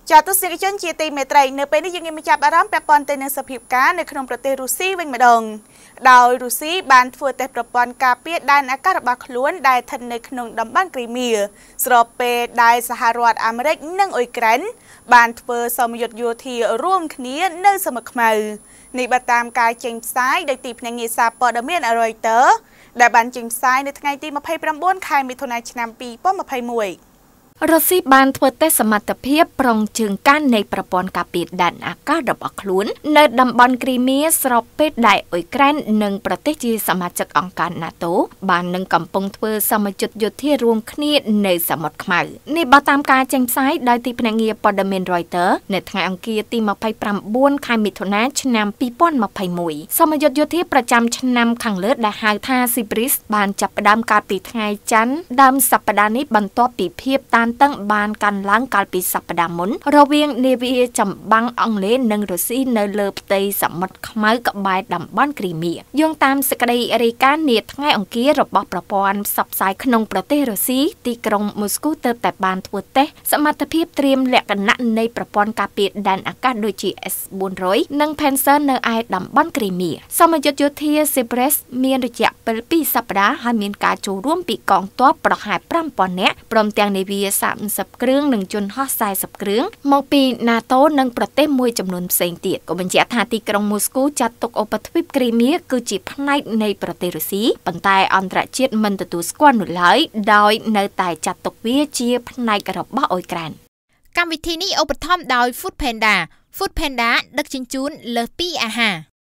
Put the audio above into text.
ចាទស្សនិកជនជាទីមេត្រីនៅពេលនេះយើងងាកមកចាប់អារម្មណ៍ពាក់ព័ន្ធទៅនឹងសភាពការនៅក្នុងប្រទេសរុស្ស៊ីវិញម្ដងដោយរុស្ស៊ីបានធ្វើតេស្តប្រព័ន្ធការពារដែនអាកាសរបស់ខ្លួនដែលស្ថិតនៅក្នុងតំបន់គ្រីមៀស្របពេលដែលសហរដ្ឋអាមេរិកនិងអ៊ុយក្រែនបានធ្វើសមយុទ្ធយោធារួមគ្នានៅសមុទ្រខ្មៅនេះបើតាមការចេញផ្សាយដោយទីភ្នាក់ងារសារព័ត៌មាន Reuters ដែលបានចេញផ្សាយនៅថ្ងៃទី29 ខែមិថុនាឆ្នាំ2021 រុស្ស៊ីបានធ្វើតេស្តសមត្ថភាពប្រងជើងកាននៃប្រព័ន្ធការពារដែនអាកាសរបស់ខ្លួននៅតំបន់គ្រីមៀស្របពេលដែលអ៊ុយក្រែននិងប្រទេសជាសមាជិកអង្គការ NATO បាននឹងកំពុងធ្វើសមយុទ្ធយោធារួមគ្នានៅសមុទ្រខ្មៅនេះបើតាមការចេញផ្សាយដោយទីភ្នាក់ងារព័ត៌មាន Reuters នៅថ្ងៃអង្គារទី29 ខែមិថុនាឆ្នាំ2021សមយុទ្ធយោធាប្រចាំឆ្នាំខាងលើដែលហៅថា Cyprus បានចាប់ផ្ដើមកាលពីថ្ងៃច័ន្ទដើមសប្តាហ៍នេះបន្ទាប់ពីភាពតានតឹងបានកាន់ឡើងកាលពីសប្តាហ៍មុនរវាងនាវាចម្បាំងអង់គ្លេសនិងរុស្ស៊ីនៅលើផ្ទៃសមុទ្រខ្មៅក្បែរតំបន់គ្រីមៀយោងតាមសេចក្តីរាយការណ៍នាថ្ងៃអង្គាររបស់ប្រព័ន្ធផ្សព្វផ្សាយក្នុងប្រទេសរុស្ស៊ីទីក្រុងមូស្គូទើបតែបានធ្វើតេស្តសមត្ថភាពត្រៀមលក្ខណៈនៃប្រព័ន្ធការពារដែនអាកាសដូចជា S-400 និង Pantsir នៅឯតំបន់គ្រីមៀសមយុទ្ធយោធា Cyprus មានរយៈពេល2សប្តាហ៍ហើយមានការចូលរួមពីកងទ័ពប្រហែល 5000 នាក់ព្រមទាំងនាវា30គ្រឿងនិងយន្តហោះ40គ្រឿងមកពី NATO និងប្រទេសមួយចំនួនផ្សេងទៀតក៏បញ្ជាក់ថាទីក្រុងមូស្គូចាត់ទុកឧបទ្វីបគ្រីមៀគឺជាផ្នែកនៃប្រទេសរុស្ស៊ីប៉ុន្តែអន្តរជាតិមិនទទួលស្គាល់នោះឡើយដោយនៅតែចាត់ទុកវាជាផ្នែករបស់អ៊ុយក្រែនកម្មវិធីនេះឧបត្ថម្ភដោយ Food Panda ដឹកជញ្ជូនលើសពីអាហារ